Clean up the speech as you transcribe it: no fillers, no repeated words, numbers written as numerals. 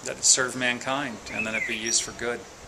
that it serve mankind and that it be used for good.